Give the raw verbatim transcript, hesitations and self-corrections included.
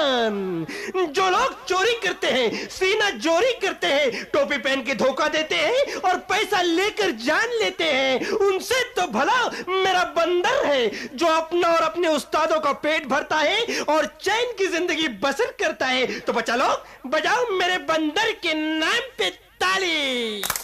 शैतान। जो लोग चोरी करते हैं, सीना चोरी करते हैं, टोपी पहन के धोखा देते हैं और पैसा लेकर जान लेते हैं, उनसे तो भला मेरा बंदर है जो अपना और अपने उस्तादों का पेट भरता है और चैन की जिंदगी बसर करता है। तो बच्चा लोग बजाओ मेरे बंदर के नाम पे ताली।